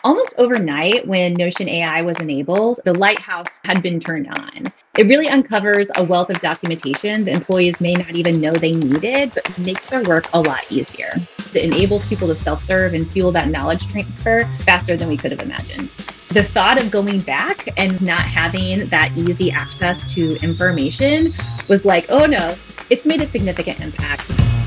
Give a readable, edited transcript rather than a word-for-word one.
Almost overnight, when Notion AI was enabled, the lighthouse had been turned on. It really uncovers a wealth of documentation that employees may not even know they needed, but makes their work a lot easier. It enables people to self-serve and fuel that knowledge transfer faster than we could have imagined. The thought of going back and not having that easy access to information was like, oh no, it's made a significant impact.